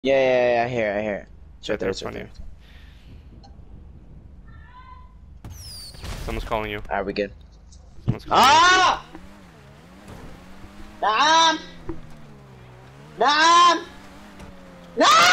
Yeah, I hear it. It's right Right there, there in it's right front of there. you. Someone's calling you. Alright, we good. Someone's calling you. Ah! نعم! نعم! نعم!